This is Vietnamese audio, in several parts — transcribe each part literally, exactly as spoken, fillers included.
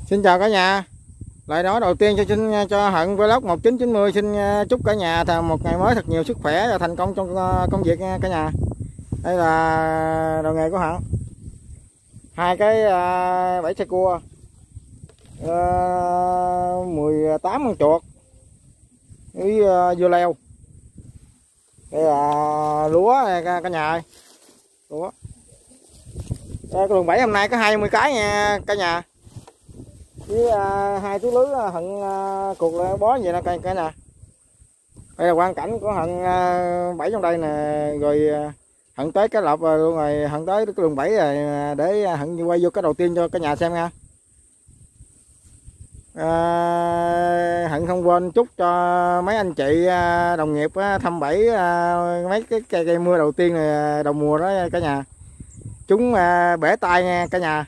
Xin chào cả nhà. Lời nói đầu tiên cho xin cho Hận Vlog một chín chín mươi xin chúc cả nhà một ngày mới thật nhiều sức khỏe và thành công trong công việc cả nhà. Đây là đầu nghề của Hận. Hai cái bẫy xe cua, mười tám con chuột với dưa leo. Đây là lúa này cả nhà ơi. Lúa. Đây, cái luồng bẫy hôm nay có hai mươi cái nha cả nhà. Với uh, hai túi lưới Hận uh, cuộc bó vậy đó cả, cả nhà. Đây là quan cảnh của Hận uh, bẫy trong đây nè, rồi uh, Hận tới cái lọc rồi luôn rồi, Hận tới cái luồng bẫy rồi để Hận quay vô cái đầu tiên cho cả nhà xem nha. Uh, Hận không quên chúc cho mấy anh chị uh, đồng nghiệp uh, thăm bẫy uh, mấy cái cây, cây mưa đầu tiên này đầu mùa đó cả nhà. Chúng uh, bể tay nha cả nhà.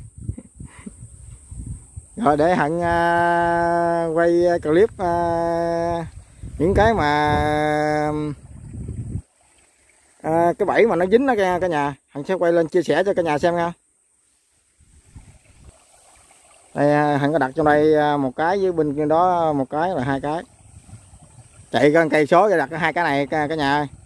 Rồi để Hận uh, quay clip uh, những cái mà uh, cái bẫy mà nó dính đó cả, cả nhà. Hận sẽ quay lên chia sẻ cho cả nhà xem nha. Đây uh, Hận có đặt trong đây uh, một cái, với bên kia đó một cái là hai cái. Chạy con cây số để đặt hai cái này cả, cả nhà ơi.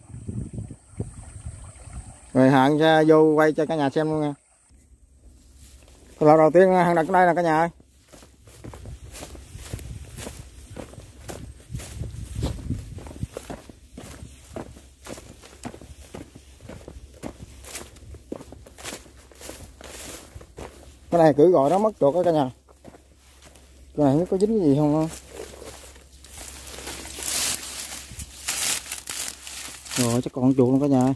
Rồi Hận sẽ vô quay cho cả nhà xem luôn nha. Cái lọ đầu tiên Hận đặt trong đây là cả nhà ơi. Cái này cử gọi nó mất chuột đó cả nhà. Cái này không có dính cái gì không. Rồi chắc còn chuột luôn cả nhà.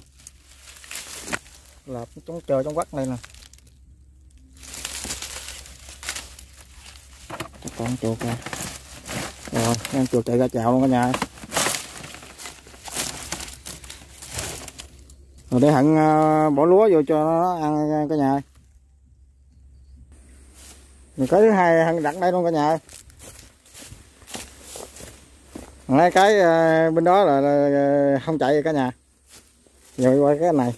Lạp chống chờ trong quắt này nè. Chắc còn chuột nè. Rồi em chuột chạy ra chào luôn cả nhà. Rồi để Hận bỏ lúa vô cho nó ăn cả nhà. Rồi cái thứ hai Hận đặt đây luôn cả nhà. Mấy cái bên đó là, là không chạy cả nhà. Rồi qua cái này.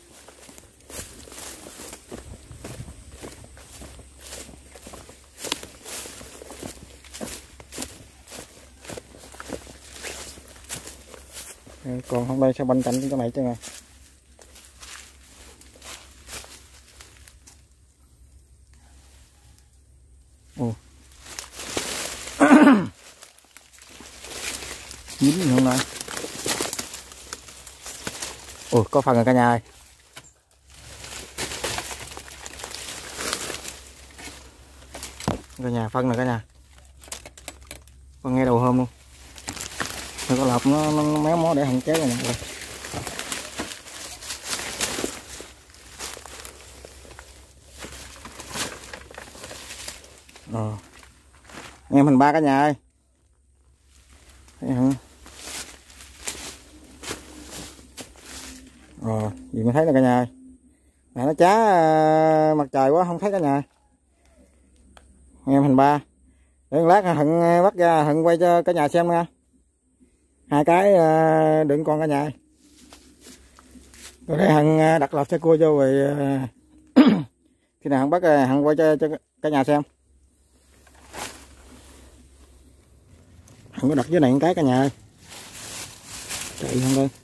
Còn hôm nay sẽ banh cạnh cái này chứ nè. Ồ. Dính gì hôm nay. Ồ, có phần rồi cả nhà ơi. Cả nhà phân rồi cả nhà. Phân ngay đầu hôm luôn. Rồi có lọc nó, nó, nó méo mó để Hận kéo rồi nè. Rồi. Em hình ba cả nhà ơi. Thấy không? Rồi, gì mới thấy nè cả nhà ơi. Này nó chá mặt trời quá không thấy cả nhà. Em hình ba. Để một lát Hận bắt ra Hận quay cho cả nhà xem nha. Hai cái đựng con cả nhà. Rồi để Hận đặt lọc xe cua vô rồi khi nào Hận bắt Hận quay cho, cho cả nhà xem. Hận có đặt dưới này một cái cả nhà ơi. Chạy không đây.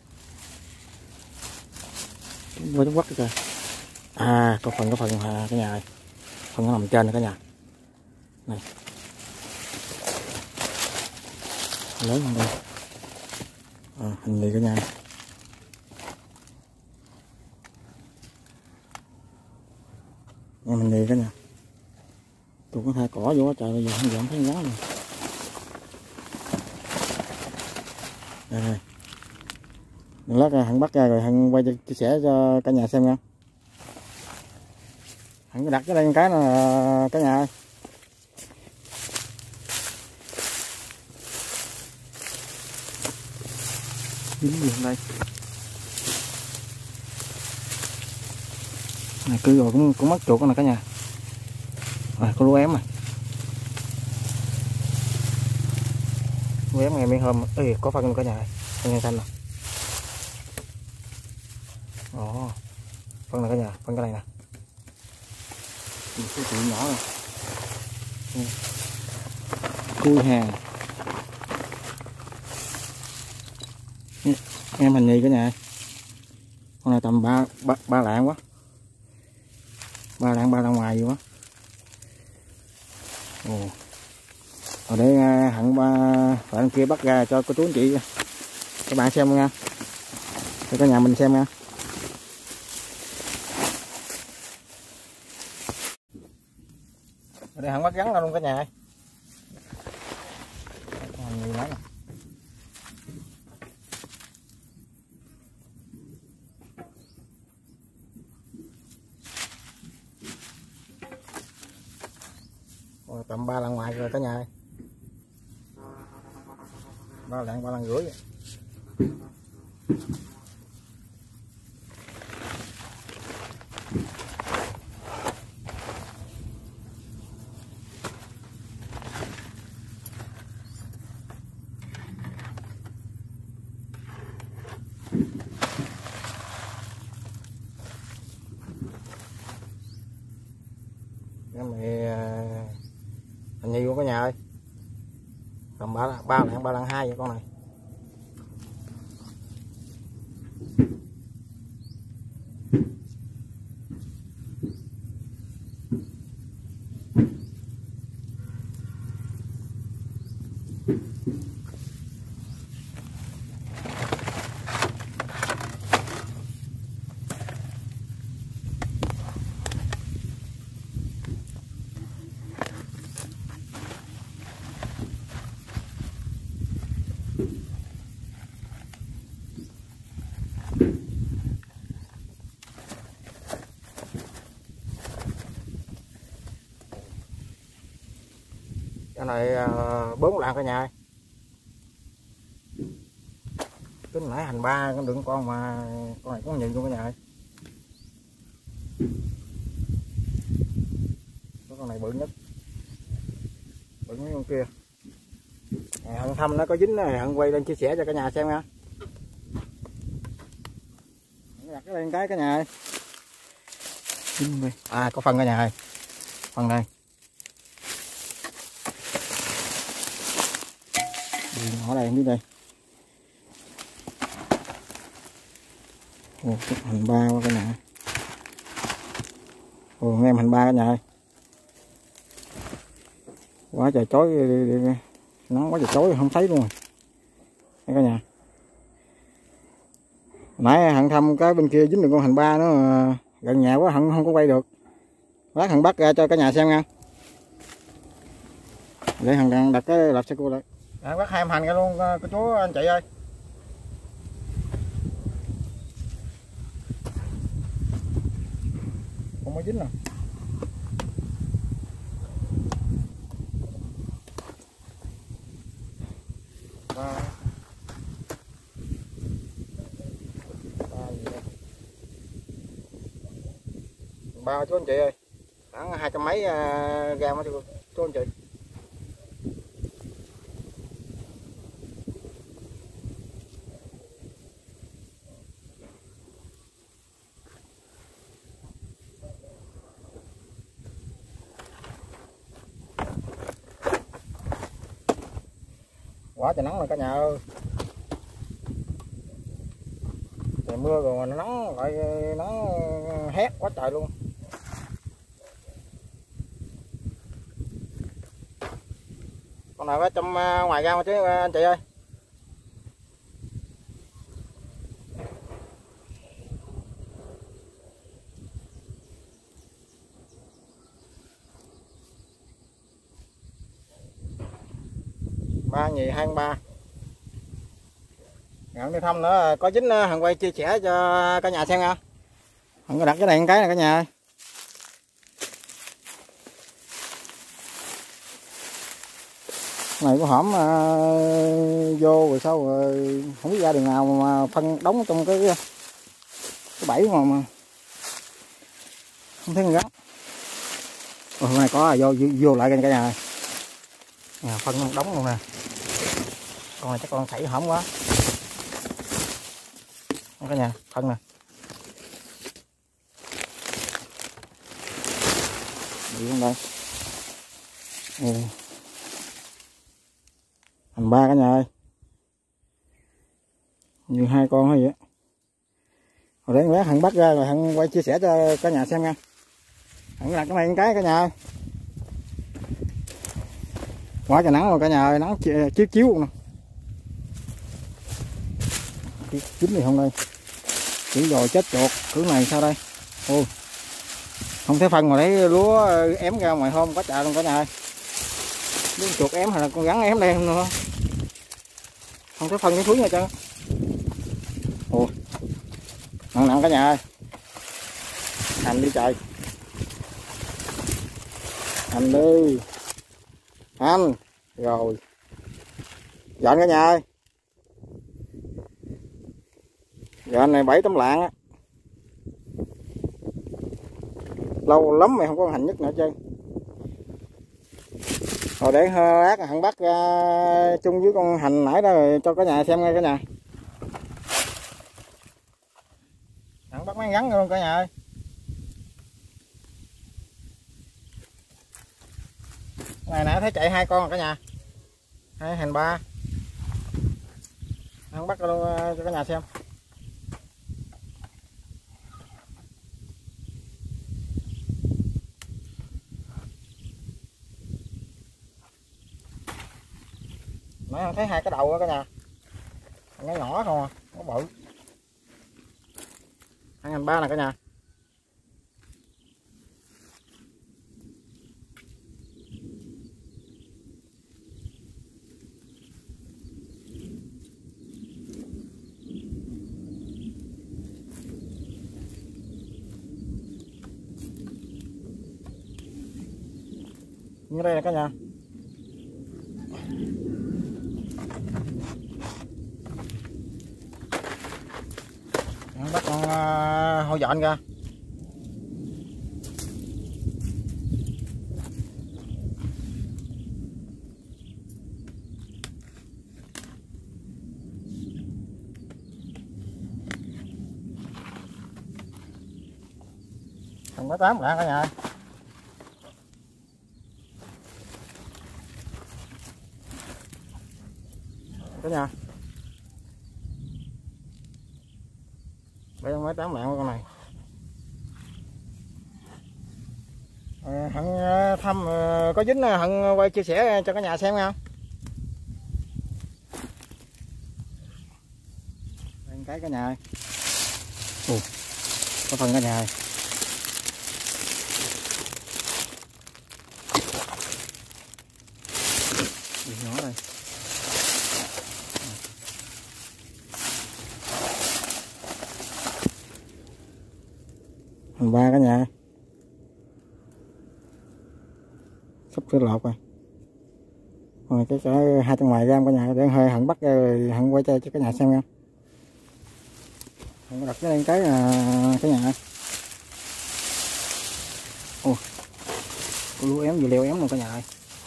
Qua chống quắt kìa. À có phần có phần à, cả nhà ơi. Phần nó nằm trên này cả nhà. Này. Lớn hơn đây. À, hình lì cả nhà. Nghe mình lì cả nhà. Tôi có thay cỏ vô trời bây giờ không dám thấy ngó rồi. Đây. Lát Hận bắt ra rồi Hận quay chia sẻ cho cả nhà xem nha. Hận đặt cái đây một cái là cả nhà ơi. Dính gì đây. Này cứ rồi cũng cũng mất chuột nè cả nhà. Rồi có lúa ém này. Lúa ém ngày mấy hôm ê có phân cả nhà. Phân xanh nè. Ồ. Phân này cả nhà, phân cái này nè. Một cái củ nhỏ này. Cui hàng em hình nhì cả nhà. Con này tầm ba ba, ba lạng quá, ba lạng ba lạng ngoài gì quá. Ồ, ở đây hẳn ba bạn kia bắt ra cho cô chú anh chị các bạn xem nha, cho cả nhà mình xem nha. Ở đây hẳn bắt gắn luôn cả nhà. Nhiều lắm. Rồi, tầm ba lần ngoài rồi cả nhà. Ba lần ba lần rưỡi. Cái này hình như của cả nhà ơi, tầm ba ba lạng ba lạng hai vậy con này. Cái này bốn lạng cả nhà. Tính nãy hành ba con đừng con mà con này có nhìn luôn cả nhà. Con này bự nhất, bự nhất con kia. Hận thăm nó có dính này, Hận quay lên chia sẻ cho cả nhà xem nha. Đặt cái lên cái cả nhà ơi. À có phân cả nhà ơi, phân đây. Nhỏ đây không biết đây. Ồ, cái hành ba qua cả nhà. Ồ, nghe em hành ba cả nhà ơi. Quá trời chói, nắng quá trời chói không thấy luôn rồi. Đây cả nhà. Nãy Hận thăm cái bên kia dính được con hành ba nó gần nhà quá, Hận không có quay được. Lát Hận bắt ra cho cả nhà xem nha. Để Hận đang đặt cái lạp xe cua lại. Đang bắt hai em hành ra luôn cô chú anh chị ơi. Không mới dính nè. Ba. Ba gì đây? Ba chú anh chị ơi. Khoảng hai trăm mấy gram á chú anh chị. Quá trời nắng rồi cả nhà ơi. Trời mưa rồi mà nó nắng lại nắng hét quá trời luôn. Con nào có trong ngoài ra mà chứ anh chị ơi. Ba nhì hai ba. Ngọn đi thăm nữa có dính Hằng quay chia sẻ cho cả nhà xem nha. Hằng có đặt cái này một cái này cả nhà ơi. Này có hổm uh, vô rồi sao rồi không biết ra đường nào mà phân đóng trong cái cái bẫy mà, mà không thấy người gắn. Ồ, hôm nay có à, vô, vô vô lại cả nhà ơi. À, phân đóng luôn nè. Con này chắc con thảy hổm quá. Cả nhà phân nè. Đi không đây. Ừ. Thành ba cả nhà ơi, như hai con hay vậy. Hồi đấy lát Hằng bắt ra rồi Hằng quay chia sẻ cho cả nhà xem nha. Hằng đặt cái này cái cả nhà ơi. Quá trời nắng rồi cả nhà ơi, nắng chiếu chiếu luôn nè. Chín gì không đây? Chỉ rồi chết chuột, thứ này sao đây? Ôi. Không thấy phân rồi đấy, lúa ém ra ngoài hôm có chợ luôn cả nhà ơi. Lúa chuột ém hay là con rắn ém đây không nữa. Không thấy phân cái thúi nha chứ. Ồ. Nặng nặng cả nhà ơi. Hành đi trời. Hành đi. Hành. Rồi. Dọn cả nhà ơi. Dọn này bảy tấm lạng á. Lâu lắm mày không có hành nhất nữa chứ. Rồi để ác Hằng bắt ra chung với con hành nãy đó rồi cho cả nhà xem ngay cả nhà. Hằng bắt mấy rắn luôn cả nhà ơi. Ngày nãy thấy chạy hai con rồi cả nhà. Hai hành ba. Hằng bắt luôn cho cả nhà xem. Nãy thấy hai cái đầu đó cả nhà. Nó nhỏ không à, nó bự. Hai hành ba nè cả nhà. Như đây là cả nhà. Bắt con uh, hôi dọn ra. Còn có tám lại cả nhà. Cả nhà. Đây mới tám mạng con này. À, Hằng thăm có dính Hằng quay chia sẻ cho cả nhà xem nha. Đây cái cả nhà ơi. Ồ, có phần cả nhà ơi. Đi nhỏ đây. Hành ba cả nhà. Sắp sửa lột rồi. Rồi cái cái hai trong ngoài ra cả nhà để hơi Hằng bắt rồi Hằng quay cho cho cả nhà xem nha. Hằng đặt cái lên cái là cả nhà. Ồ. Có lúa ém vừa leo ém luôn cả nhà ơi.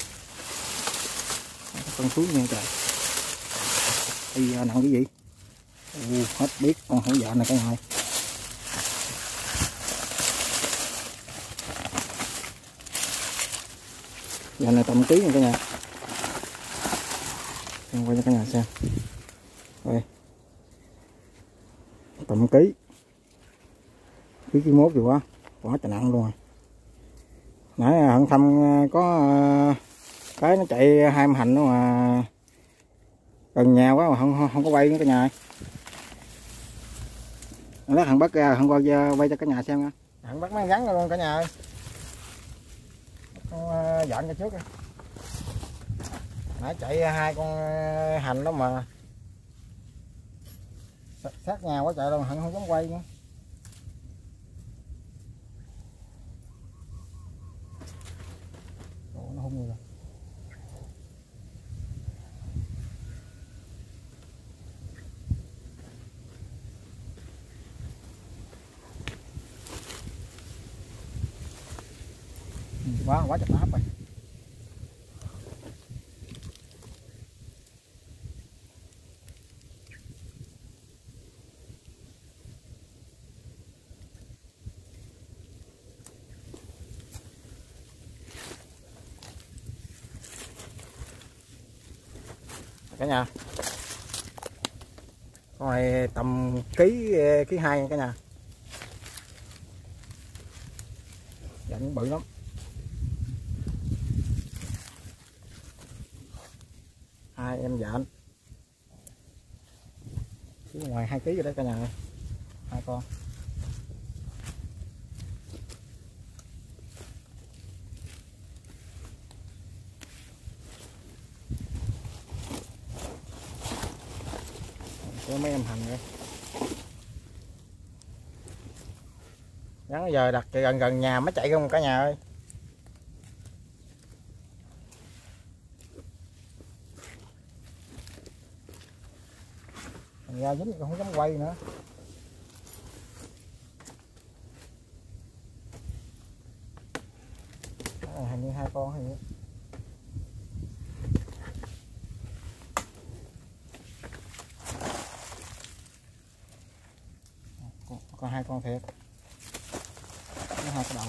Con suối nha trời. Ây nặng cái gì? Ồ, hết biết con hổ dạ này cả nhà ơi. Giờ này tầm ký nha cả nhà. Em quay cho cả nhà xem. Đây. Tầm ký. Ký ký mốt gì quá. Quá trời nặng luôn rồi. Nãy Hận thăm có cái nó chạy hai hành đó mà gần nhà quá mà không không có quay nữa cả nhà. Lát Hận bắt ra Hận quay quay cho cả nhà xem nha. Hận bắt mấy rắn luôn cả nhà ơi. Con dọn ra trước đi. Nãy chạy hai con hành đó mà sát nhà quá trời đâu mà Hận không dám quay nữa. Ủa, nó hung rồi. Quá quá chặt áp rồi. cả nhà. Con này tầm ký ký hai cả nhà. Dạnh bự lắm. Hai em dạnh. Chứ ngoài hai ký rồi đấy cả nhà ơi. Hai con. Có mấy em hành nữa. Gắn giờ đặt gần gần nhà mới chạy không cả nhà ơi. Thành ra dính không dám quay nữa. Đó, hình như hai con hay gì. Còn hai con thiệt. Nó hai cái đầu.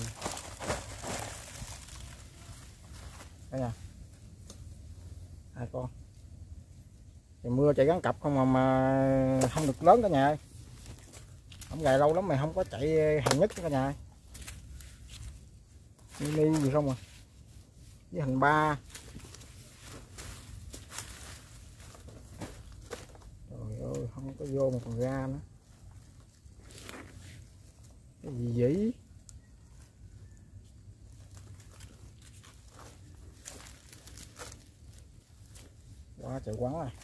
Đây nè. Hai con. Thì mưa chạy gắn cặp không mà, mà không được lớn cả nhà ơi. Không gài lâu lắm mày không có chạy hàng nhất cả nhà. Mini gì không à. Với hành ba. Trời ơi không có vô mà còn ra nữa. Cái gì vậy? Quá trời quắn rồi.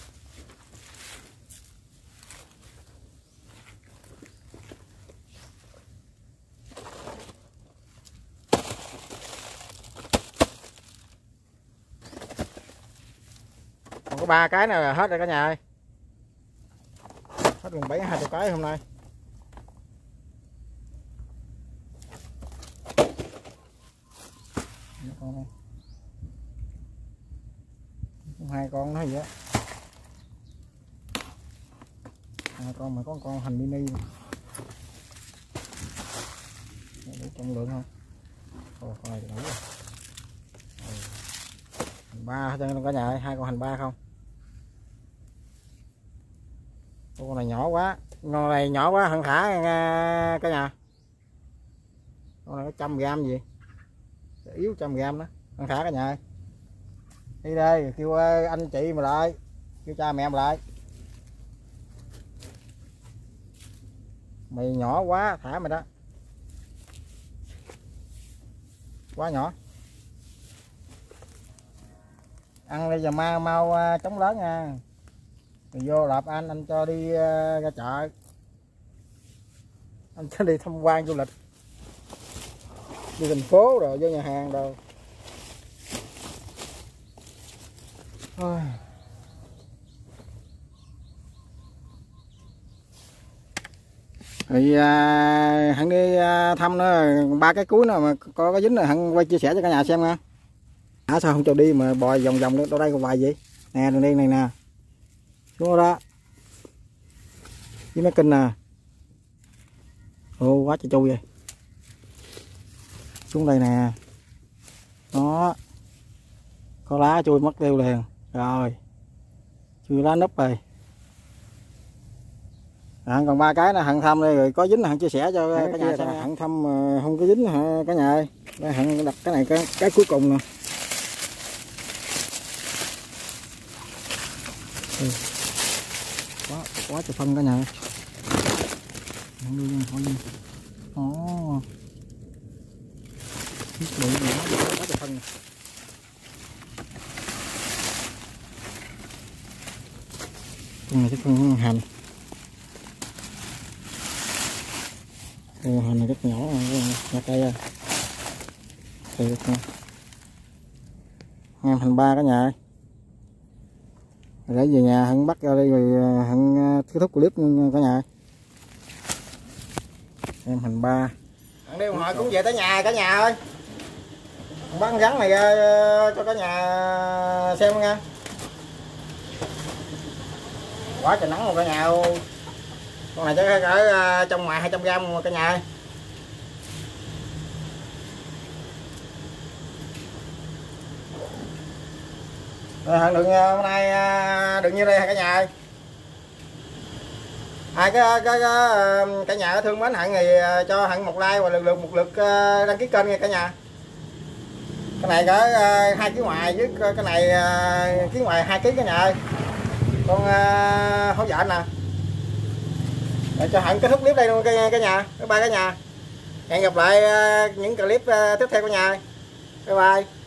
Còn có ba cái này là hết rồi cả nhà ơi. Hết gần bảy hai chục cái hôm nay. Con này. Hai con nó gì á. Hai con mà có con hành mini. Đủ trọng lượng không? Ồ, con này đủ rồi. Hành ba hết trơn cả nhà ơi, hai con hành ba không. Con này nhỏ quá, con này nhỏ quá hẳn thả cả nhà. Con này có trăm gram gì? Yếu trăm gram đó, hẳn thả cả nhà ơi. Đi đây, kêu anh chị mà lại, kêu cha mẹ mà lại. Mày nhỏ quá, thả mày đó. Quá nhỏ. Ăn bây giờ mau mau chống lớn nha. Rồi vô lạp anh, anh cho đi uh, ra chợ. Anh cho đi tham quan du lịch. Đi thành phố rồi, vô nhà hàng rồi. Thôi. Thì à, hẳn đi à, thăm nó ba cái cuối nào mà có cái dính rồi hẳn quay chia sẻ cho cả nhà xem nha. À, sao không cho đi mà bò vòng vòng đâu đây còn vài gì nè, đường đi này nè xuống đó với mấy kinh nè. Ồ quá trời chui vậy. Xuống đây nè đó, có lá chui mất tiêu liền rồi, chui lá núp rồi. À, còn ba cái là hận thăm đây rồi có dính là hận chia sẻ cho cả nhà xem. Hận thăm mà không có dính hả cả nhà ơi. Đây hận đặt cái này cái, cái cuối cùng nè. Ừ. quá quá trời phân cả nhà ơi. Ồ, bự quá trời phân. Con này cái con hành. Con hành này rất nhỏ, nhỏ cây rồi. Thì em hành ba cả nhà ơi. Để về nhà Hân bắt ra đây rồi Hân kết thúc clip cả nhà. Em hành ba. Hân đi hồi cũng về tới nhà cả nhà ơi. Bắt con rắn này ra cho cả nhà xem nha. Quá trời nắng luôn cả nhà ơi. Con này chắc ở trong ngoài hai trăm gram cả nhà ơi. Rồi đừng hôm nay đừng như đây cả nhà ơi. Ai cái cái cả nhà thương mến Hận thì cho Hận một like và lượt lượt một lượt đăng ký kênh nha cả nhà. Cái này có hai ký ngoài với cái này ký ngoài hai ký cả nhà ơi. Con hỗ trợ nè. Để cho Hận kết thúc clip đây luôn cả nhà. Bye bye cả nhà. Hẹn gặp lại những clip tiếp theo cả nhà. Bye bye.